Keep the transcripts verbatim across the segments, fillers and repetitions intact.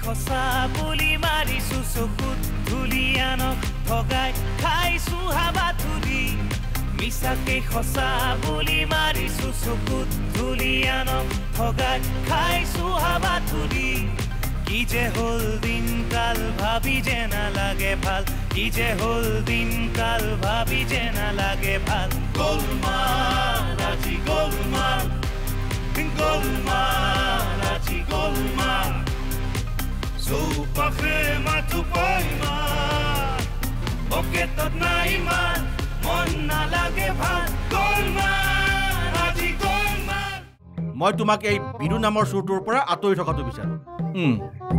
সঁচা বুলি মাৰিছো চকুত ধূলি আনক ভগাই খাইছো হাবা ধূলি মিছাকে সঁচা বুলি মাৰিছো চকুত ধূলি আনক ভগাই খাইছো হাবা ধূলি কি যে হল দিন কাল ভাবি যে নালাগে ভাল কি যে হল দিন কাল ভাবি যে নালাগে ভাল গোলমাল আজি গোলমাল গোলমাল আজি গোলমাল চৌপাশে মাথো পাইমান পকেটত নাই মান মন নালাগে ভাল গোলমাল আজি গোলমাল মই তোমাক এই বিৰু নামৰ সুৰটোৰ পৰা আঁতৰি থকাটো বিচাৰো হুম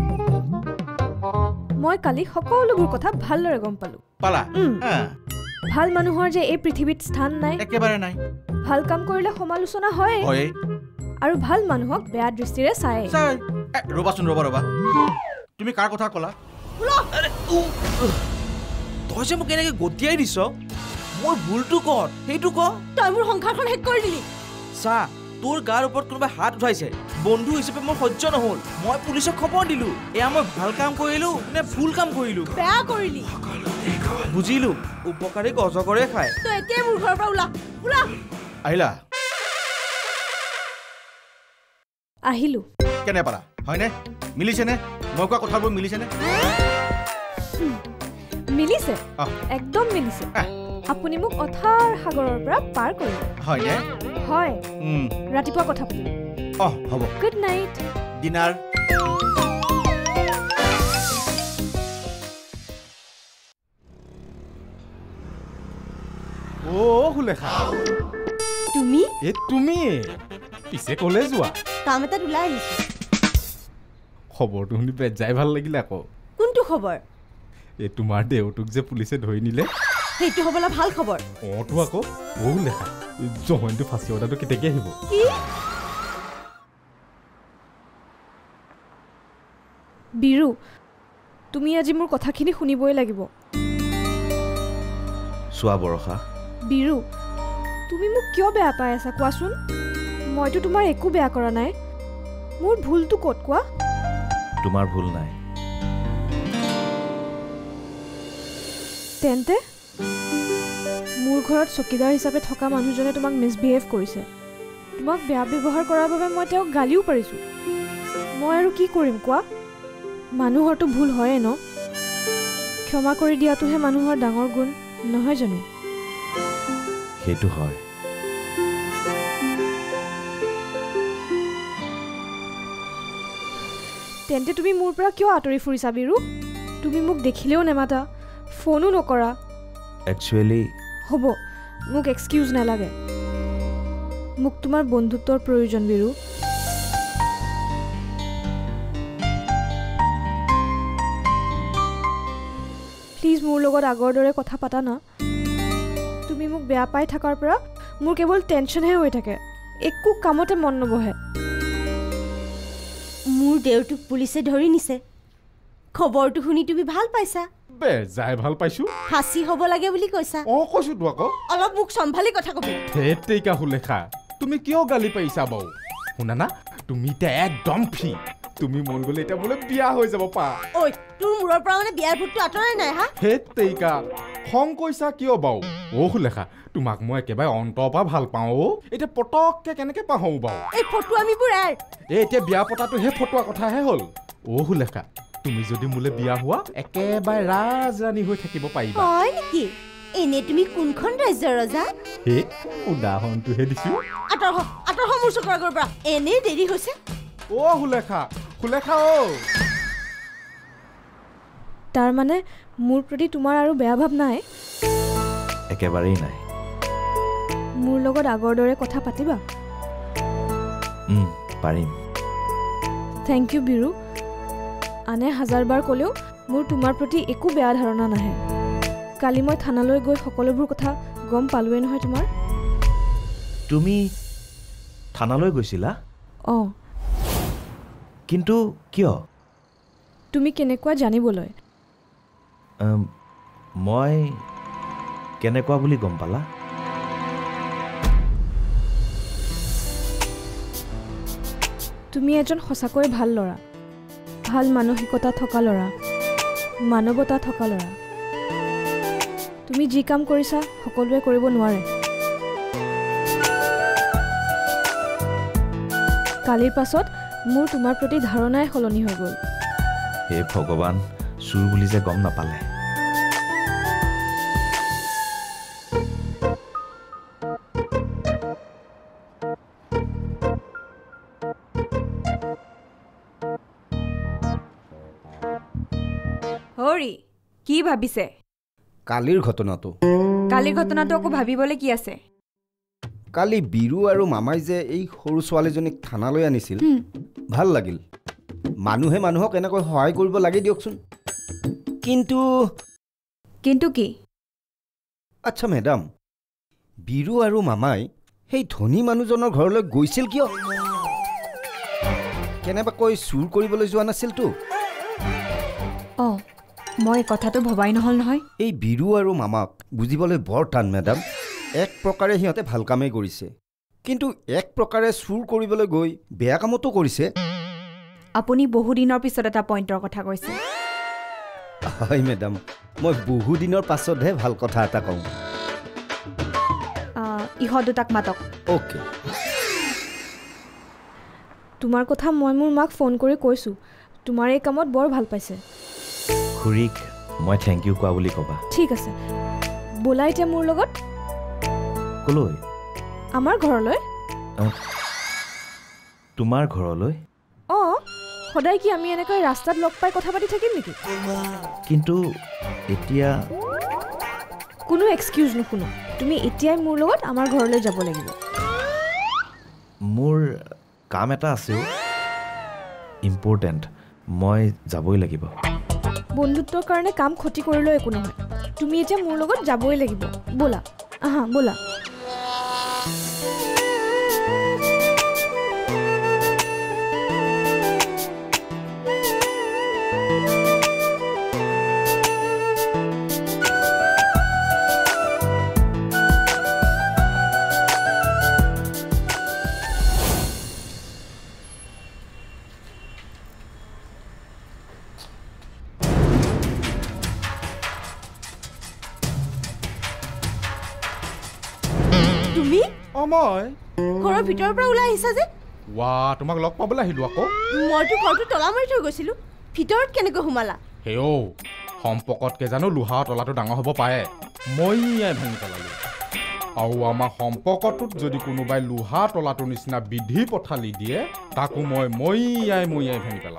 মই কালি সকলোবোৰ কথা ভালদৰে গম পালো পালা ভাল মানুহৰ যে এই পৃথিৱীত স্থান নাই একেবাৰে নাই ভাল কাম কৰিলে সমালোচনা হয় হয় আৰু ভাল মানুহক বেয়া দৃষ্টিৰে চায় চাই ৰবাচোন ৰবা ৰবা তুমি কাৰ কথা ক'লা আৰে তই যে মোক এনেকৈ গতিয়াই দিছ মোৰ ভুলটো কৰ সেইটো ক তই মোৰ সংসাৰখন শেষ কৰি দিলি চা তোৰ গাৰ ওপৰত কোনোবাই হাত উঠাইছে বন্ধু হিচাপে মোৰ সহ্য নহ'ল মই পুলিচক খবৰ দিলো এয়া মই ভাল কাম কৰিলো নে ভুল কাম কৰিলো বেয়া কৰিলি বুজিলো উপকাৰীক অজগৰে খায় তই এতিয়াই মোৰ ঘৰৰ পৰা ওলা ওলা আহিলা আহিলো কেনে পালা হয়নে মিলিছেনে মই কোৱা কথাবোৰ মিলিছেনে মিলিছে একদম মিলিছে আপুনি মোক অথাৰ সাগৰৰ পৰা পাৰ কৰিলে হয়নে হয় ৰাতিপুৱা কথা পাতিম অ হ'ব গুড নাইট ডিনাৰ ও হুলেখা তুমি এ তুমি পিছে কলে যোৱা কাম এটাত ওলাই আহিছো খবৰটো শুনি বেজাই ভাল লাগিলে আকৌ কোনটো খবৰ এ তোমাৰ দেউতুক যে পুলিচে ধৰি নিলে সেইটো হবলা ভাল খবৰ অটো আকৌ ও হুলেখা জহনটো ফাঁচি অৰ্ডাৰটো কেতিয়াকে আহিব কি বিৰু তুমি আজি মোৰ কথাখিনি শুনিবই লাগিব চোৱা বৰষা বিৰু তুমি মোক কিয় বেয়া পাই আছা কোৱাচোন মইতো তোমাৰ একো বেয়া কৰা নাই মোৰ ভুলটো ক'ত কোৱা তোমাৰ ভুল নাই তেন্তে মোৰ ঘৰত চকীদাৰ হিচাপে থকা মানুহজনে তোমাক মিছবিহেভ কৰিছে তোমাক বেয়া ব্যৱহাৰ কৰাৰ বাবে মই তেওঁক গালিও পাৰিছোঁ মই আৰু কি কৰিম কোৱা মানুহৰতো ভুল হয়ে ন ক্ষমা কৰি দিয়াটোহে মানুহৰ ডাঙৰ গুণ নহয় জানো সেইটো হয় তেন্তে তুমি মোৰ পৰা কিয় আঁতৰি ফুৰিছা বিৰু তুমি মোক দেখিলেও নেমাতা ফোনো নকৰা একচুৱেলি হ'ব মোক এক্সকিউজ নালাগে মোক তোমাৰ বন্ধুত্বৰ প্ৰয়োজন বিৰু প্লিজ মোৰ লগত আগৰ দৰে কথা পাতা না তুমি মোক বেয়া পাই থকাৰ পৰা মোৰ কেৱল টেনশ্যনহে হৈ থাকে একো কামতে মন নবহে মোৰ দেউতুক পুলিচে ধৰি নিছে খবৰটো শুনি তুমি ভাল পাইছা বেজাই ভাল পাইছো ফাঁচি হ'ব লাগে বুলি কৈছা অ কৈছো তো আকৌ অলপ মোক চম্ভালি কথা কবি হেতেইকা হুলেখা তুমি কিয় গালি পাইছা বাও শুনা না তুমি এতিয়া একদম ফ্ৰী তুমি মন গলে এতিয়া বোলে বিয়া হৈ যাব পা ঐ তোৰ মূৰৰ পৰা মানে বিয়াৰ ভূতটো আঁতৰাই নাই হা হেতেইকা খং কৈছা কিয় বাও অ হুলেখা তোমাক মই একেবাৰে অন্তৰ পৰা ভাল পাওঁ অ এতিয়া পটককে কেনেকে পাহওঁ বাও এই ফটো আমি বোৰ এৰ এ এতিয়া বিয়া পতাটো হে ফটোৱা কথাহে হ'ল অ হুলেখা তুমি যদি মোলে বিয়া হোৱা একেবাৰে ৰাজৰাণী হৈ থাকিব পাৰিবা হয় নেকি এনে তুমি কোনখন ৰাজ্যৰ ৰজা হে উদাহৰণটোহে দিছো আঁতৰ হ আঁতৰ হ মোৰ চকুৰ আগৰ পৰা এনেই দেৰি হৈছে অ হুলেখা হুলেখা অ তাৰ মানে মোৰ প্ৰতি তোমাৰ আৰু বেয়া ভাৱ নাই একেবাৰেই নাই মোৰ লগত আগৰ দৰে কথা পাতিবা উম পাৰিম থেংক ইউ বিৰু আনে হাজাৰবাৰ ক'লেও মোৰ তোমাৰ প্ৰতি একো বেয়া ধাৰণা নাহে কালি মই থানালৈ গৈ সকলোবোৰ কথা গম পালোৱে নহয় তোমাৰ তুমি থানালৈ গৈছিলা অঁ কিন্তু কিয় তুমি কেনেকুৱা জানিবলৈ মই কেনেকুৱা বুলি গম পালা তুমি এজন সঁচাকৈ ভাল ল'ৰা ভাল মানসিকতা থকা ল'ৰা, মানৱতা থকা ল'ৰা। তুমি যি কাম কৰিছা সকলোৱে কৰিব নোৱাৰে। কালিৰ পাছত মোৰ তোমাৰ প্ৰতি ধাৰণাই সলনি হৈ গ'ল। হে ভগৱান, চুৰ বুলি যে গম নাপালে। হৰি, কি ভাবিছে? কালিৰ ঘটনাটো কালিৰ ঘটনাটো আকৌ ভাবিবলৈ কি আছে? কালি বিৰু আৰু মামাই যে এই সৰু ছোৱালীজনীক থানালৈ আনিছিল, ভাল লাগিল। মানুহে মানুহক এনেকৈ সহায় কৰিব লাগে দিয়কচোন। কিন্তু কিন্তু কি? আচ্ছা মেডাম, বিৰু আৰু মামাই সেই ধনী মানুহজনৰ ঘৰলৈ গৈছিল কিয়? কেনেবাকৈ চুৰ কৰিবলৈ যোৱা নাছিলতো? অঁ, মই কথাটো ভবাই নহ'ল নহয়। এই বিৰু আৰু মামাক বুজিবলৈ বৰ টান মেডাম। এক প্ৰকাৰে সিহঁতে ভাল কামেই কৰিছে, কিন্তু এক প্ৰকাৰে চুৰ কৰিবলৈ গৈ বেয়া কামতো কৰিছে। আপুনি বহুদিনৰ পিছত এটা পইণ্টৰ কথা কৈছে। হয় মেডাম, মই বহুদিনৰ পাছতহে ভাল কথা এটা কওঁ। ইহঁত দুটাক মাতক। অ'কে। তোমাৰ কথা মই মোৰ মাক ফোন কৰি কৈছোঁ। তোমাৰ এই কামত বৰ ভাল পাইছে। খুৰীক মই থেংক ইউ কোৱা বুলি ক'বা। ঠিক আছে, ব'লা এতিয়া মোৰ লগত। ক'লৈ? আমাৰ ঘৰলৈ। তোমাৰ ঘৰলৈ? অঁ, সদায় কি আমি এনেকৈ ৰাস্তাত লগ পাই কথা পাতি থাকিম নেকি? কিন্তু এতিয়া কোনো এক্সকিউজ নুশুনো। তুমি এতিয়াই মোৰ লগত আমাৰ ঘৰলৈ যাব লাগিব। মোৰ কাম এটা আছে, ইম্পৰ্টেণ্ট। মই যাবই লাগিব। বন্ধুত্বৰ কাৰণে কাম ক্ষতি কৰিলেও একো নহয়। তুমি এতিয়া মোৰ লগত যাবই লাগিব। ব'লা, আহা ব'লা। তুমি মই ঘৰৰ ভিতৰৰ পৰা ওলাই আহিছা যে? ৱা, তোমাক লগ পাবলৈ আহিলোঁ আকৌ। মইতো ঘৰটো তলা মাৰি থৈ গৈছিলোঁ, ভিতৰত কেনেকৈ সোমালা? হেও, সম্পৰ্কতকৈ জানো লোহাৰ তলাটো ডাঙৰ হ'ব পাৰে? মইয়াই ভাঙি পেলালোঁ। আৰু আমাৰ সম্পৰ্কটোত যদি কোনোবাই লোহাৰ তলাটোৰ নিচিনা বিধি পথালি দিয়ে, তাকো মই মইয়াই মইয়াই ভাঙি পেলাম।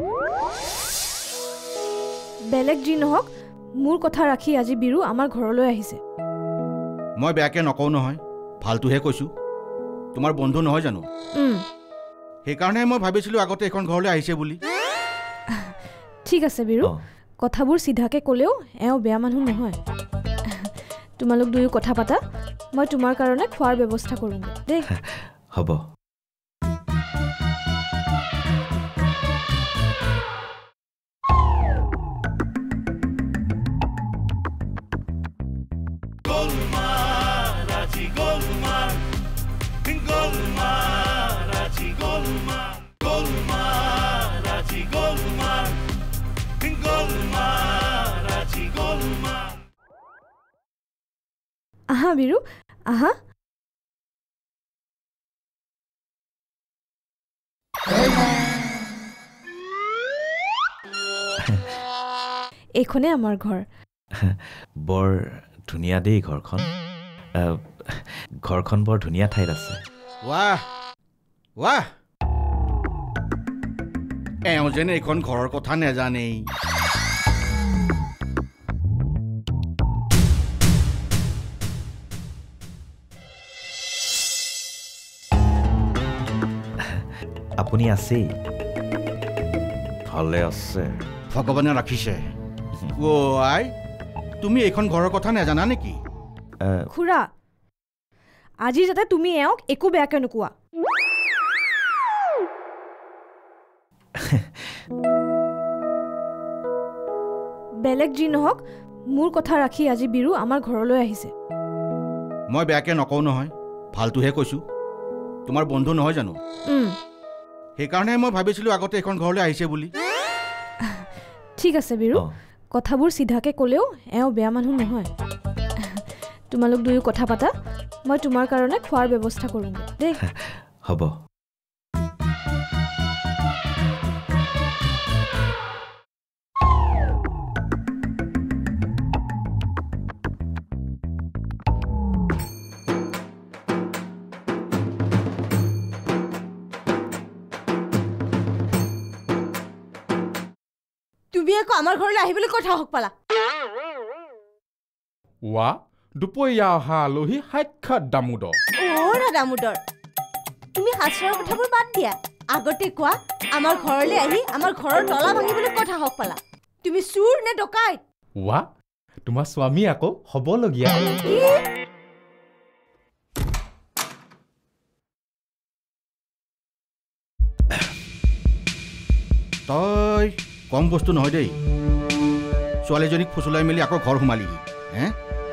বেলেগ যি নহওক, মোৰ কথা ৰাখি আজি বিৰু আমাৰ ঘৰলৈ আহিছে। মই বেয়াকৈ নকওঁ নহয়, ভালটোহে কৈছোঁ। তোমাৰ বন্ধু নহয় জানো? সেইকাৰণে মই ভাবিছিলোঁ আগতে এইখন ঘৰলৈ আহিছে বুলি। ঠিক আছে বিৰু, কথাবোৰ চিধাকৈ ক'লেও এওঁ বেয়া মানুহ নহয়। তোমালোক দুয়ো কথা পাতা, মই তোমাৰ কাৰণে খোৱাৰ ব্যৱস্থা কৰোঁগৈ দেই। হ'ব। আহা বিৰু, আহা। এইখনে আমাৰ ঘৰ। বৰ ধুনীয়া দেই ঘৰখন। ঘৰখন বৰ ধুনীয়া ঠাইত আছে। ৱাহ ৱাহ, এওঁ যেন এইখন ঘৰৰ কথা নেজানেই। আপুনি আছেই? ভালে আছে? ভগৱানে ৰাখিছে। অ' আই, তুমি এইখন ঘৰৰ কথা নেজানা নেকি? খুৰা, আজি যাতে তুমি এওঁক একো বেয়াকৈ নোকোৱা। বেলেগ যি নহওক, মোৰ কথা ৰাখি আজি বিৰু আমাৰ ঘৰলৈ আহিছে। মই বেয়াকৈ নকওঁ নহয়, ভালটোহে কৈছোঁ। তোমাৰ বন্ধু নহয় জানো? সেইকাৰণে মই ভাবিছিলোঁ আগতে এইখন ঘৰলৈ আহিছে বুলি। ঠিক আছে বিৰু কথাবোৰ সিধাকে ক'লেও এও বেয়া মানুহ নহয় তোমালোক দুয়ো কথা পাতা মই তোমাৰ কাৰণে খোৱাৰ ব্যৱস্থা কৰিম দেই হ'ব তুমি আকৌ আমাৰ ঘৰলৈ আহিবলৈ কথা হক পালা ৱা দুপৰীয়া অহা আলহী সাক্ষাৎ দামোদৰ অ' দামোদৰ তুমি হাস্যৰ কথাবোৰ বাদ দিয়া আগতে কোৱা আমাৰ ঘৰলৈ আহি আমাৰ ঘৰৰ তলা ভাঙিবলৈ কথা হক পালা তুমি চুৰ নে ডকাইত ৱা তোমাৰ স্বামী আকৌ হ'বলগীয়া তই কম বস্তু নহয় দেই ছোৱালীজনীক ফুচুলাই মেলি আকৌ ঘৰ সোমালিহি হে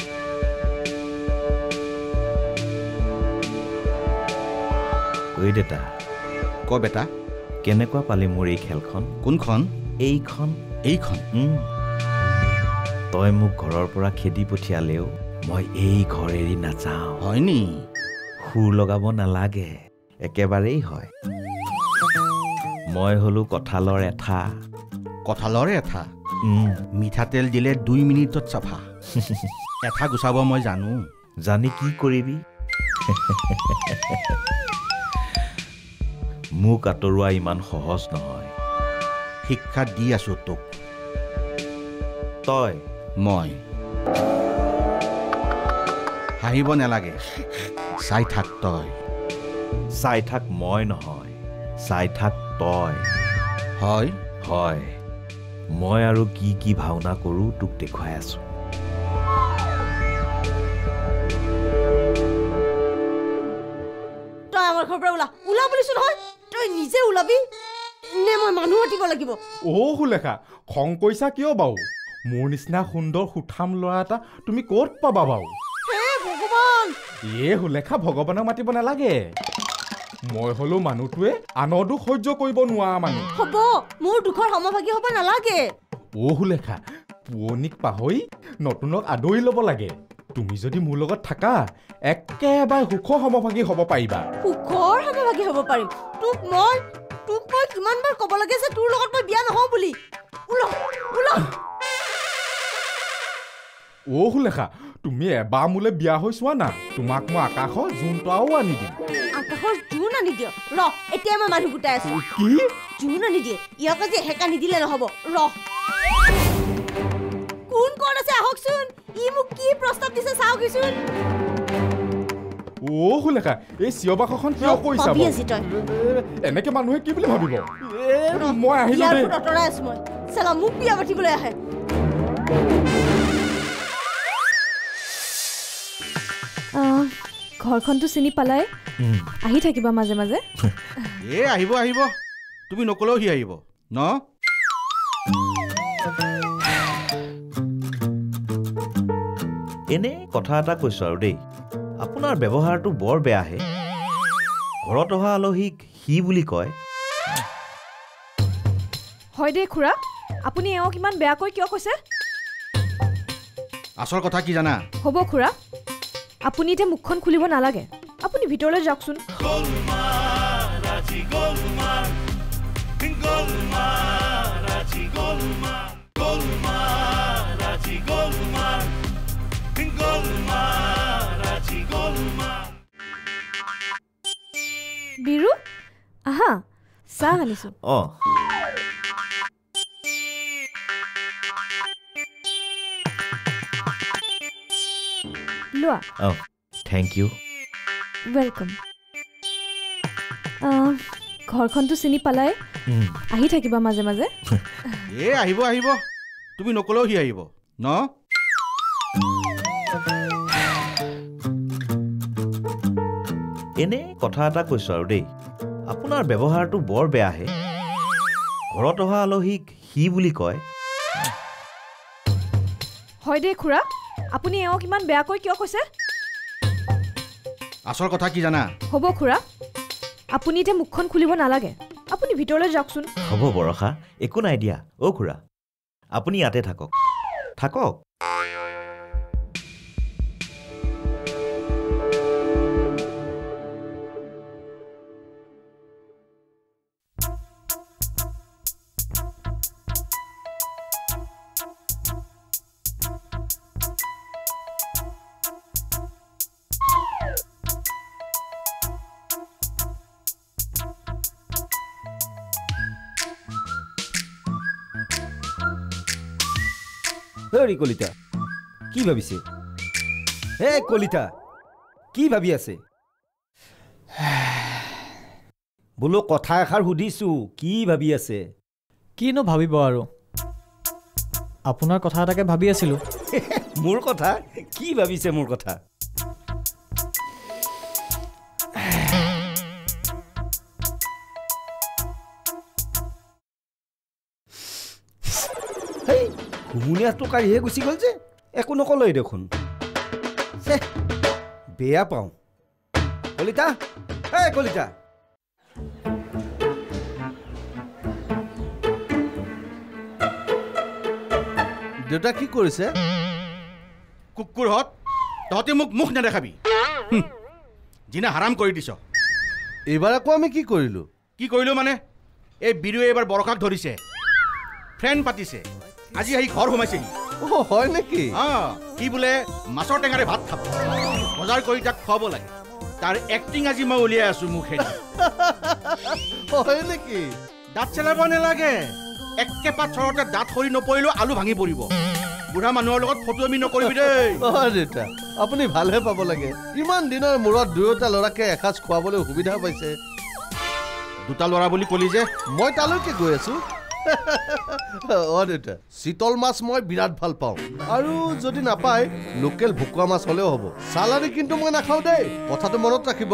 ঐ দেতা ক বেটা কেনেকুৱা পালি মোৰ এই খেলখন কোনখন এইখন এইখন তই মোক ঘৰৰ পৰা খেদি পঠিয়ালেও মই এই ঘৰ এৰি নাযাওঁ হয়নি সুৰ লগাব নালাগে একেবাৰেই হয় মই হলো কঁঠালৰ এঠা কঁঠালৰ এঠা মিঠাতেল দিলে দুই মিনিটত চাফা এঠা গুচাব মই জানো জানি কি কৰিবি মোক আঁতৰোৱা ইমান সহজ নহয় শিক্ষা দি আছো তোক তই মই হাঁহিব নালাগে চাই থাক তই চাই থাক মই নহয় চাই থাক তই হয় হয় মই আৰু কি কি ভাওনা কৰোঁ তোক দেখুৱাই আছো তই আমাৰ ঘৰৰ পৰা ওলা ওলা বুলিছো নহয় তই নিজে ওলাবি নে মই মানুহ মাতিব লাগিব অ' সুলেখা খং কৈছা কিয় বাৰু মোৰ নিচিনা সুন্দৰ সুঠাম ল'ৰা এটা তুমি ক'ত পাবা বাৰু হে ভগৱান এ সুলেখা ভগৱানক মাতিব নালাগে মই হলো মানুহটোৱে আনৰ দুখ সহ্য কৰিব নোৱাৰা মানুহ হ'ব মোৰ দুখৰ সমভাগী হ'ব নালাগে অ' সুলেখা পুৰণিক পাহৰি নতুনক আদৰি ল'ব লাগে তুমি যদি মোৰ লগত থাকা একেবাৰে সুখৰ সমভাগী হ'ব পাৰিবা সুখৰ সমভাগী হ'ব পাৰিম তোক মই তোক মই কিমানবাৰ ক'ব লাগে যে তোৰ লগত মই বিয়া নহওঁ বুলি ওলা ওলা অ' সুলেখা তুমি এবাৰ মোলৈ বিয়া হৈ চোৱা না তোমাক মই আকাশৰ জোনটাও আনি দিম আকাশৰ জোন আনি দিয় ৰ এতিয়া মই মানুহ গোটাই আছো কি জোন আনি দিয়ে ইয়াক আজি হেকা নিদিলে নহ'ব ৰ কোন কোন আছে আহকচোন ই মোক কি প্ৰস্তাৱ দিছে চাওকচোন অ' সুলেখা এই চিঞবাসখন কিয় কৰিছা ভাবি আছি তই এনেকে মানুহে কি বুলি ভাবিব মই আহিলো ইয়াৰ দেই পৰা আঁতৰাই আছো মই চালা মোক বিয়া পাতিবলৈ আহে ঘৰখনটো চিনি পালাই আহি থাকিবা মাজে মাজে এ আহিব আহিব তুমি নকলেও সি আহিব ন এনে কথা এটা কৈছো আৰু দেই আপোনাৰ ব্যৱহাৰটো বৰ বেয়াহে ঘৰত অহা আলহীক সি বুলি কয় হয় দেই খুৰা আপুনি এওঁক ইমান বেয়াকৈ কিয় কৈছে আচল কথা কি জানা হ'ব খুৰা আপুনি এতিয়া মুখখন খুলিব নালাগে আপুনি ভিতৰলৈ যাওকচোন বিৰু আহা চাহ আনিছো অঁ লোৱা অঁ থেংক ইউ ৱেলকাম ঘৰখনটো চিনি পালাই আহি থাকিবা মাজে মাজে এ আহিব আহিব তুমি নকলেও সি আহিব ন এনে কথা এটা কৈছো আৰু দেই আপোনাৰ ব্যৱহাৰটো বৰ বেয়াহে ঘৰত অহা আলহীক সি বুলি কয় হয় দেই খুৰা আপুনি এওঁক ইমান বেয়াকৈ কিয় কৈছে আচল কথা কি জানা হ'ব খুৰা আপুনি এতিয়া মুখখন খুলিব নালাগে আপুনি ভিতৰলৈ যাওকচোন হ'ব বৰষা একো নাই দিয়া অ' খুৰা আপুনি ইয়াতে থাকক থাকক হেৰি কলিতা কি ভাবিছে হে কলিতা কি ভাবি আছে বোলো কথা এষাৰ সুধিছো কি ভাবি আছে কিনো ভাবিব আৰু আপোনাৰ কথা এটাকে ভাবি আছিলো মোৰ কথা কি ভাবিছে মোৰ কথা হেই ঘুমুনিয়াটো কাঢ়িহে গুচি গ'ল যে একো নকলৈ দেখোন বেয়া পাওঁ কলিতা হে কলিতা দেউতা কি কৰিছে কুকুৰহঁত তহঁতে মোক মুখ নেদেখাবি যিনা হাৰাম কৰি দিছ এইবাৰ আকৌ আমি কি কৰিলোঁ কি কৰিলোঁ মানে এই বিৰুৱে এইবাৰ বৰষাক ধৰিছে ফ্ৰেণ্ড পাতিছে আজি আহি ঘৰ সোমাইছেহি অ' হয় নেকি অঁ সি বোলে মাছৰ টেঙাৰে ভাত খাব বজাৰ কৰি তাক খুৱাব লাগে তাৰ এক্টিং আজি মই উলিয়াই আছোঁ মুখেদি হয় নেকি দাঁত চেলাব নালাগে একেপাত চৰতে দাঁত সৰি নপৰিলেও আলু ভাঙি পৰিব বুঢ়া মানুহৰ লগত ফটো আমি নকৰিবি দেই অ' দেউতা আপুনি ভালহে পাব লাগে ইমান দিনৰ মূৰত দুয়োটা ল'ৰাকে এসাঁজ খুৱাবলৈ সুবিধা পাইছে দুটা ল'ৰা বুলি ক'লি যে মই তালৈকে গৈ আছোঁ অ' দেউতা চিতল মাছ মই বিৰাট ভাল পাওঁ আৰু যদি নাপায় লোকেল ভুকুৱা মাছ হ'লেও হ'ব চালানী কিন্তু মই নাখাওঁ দেই কথাটো মনত ৰাখিব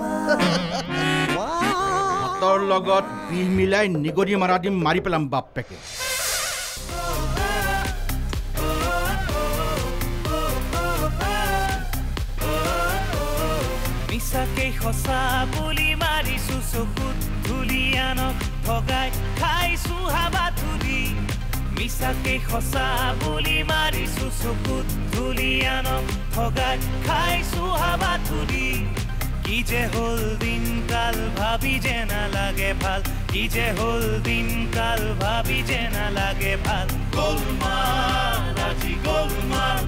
ভাতৰ লগত বিহ মিলাই নিগনি মাৰা দিম মাৰি পেলাম বাপেকে মিছাকেই সঁচা বুলি মাৰিছো চকুত ধূলি আনক ভগাই খাইছো হাবা ধূলি মিছাকেই সঁচা বুলি মাৰিছো চকুত ধূলি আনক ভগাই খাইছো হাবা ধূলি কি যে হ'ল দিন কাল ভাবি যে নালাগে ভাল কি যে হ'ল দিন কাল ভাবি যে নালাগে ভাল গোলমাল আজি গোলমাল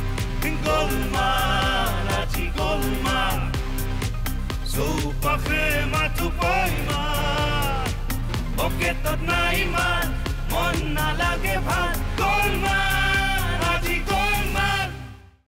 গোলমাল আজি গোলমাল চৌপাশে মাথো পাই মাল পকেটত নাই মাল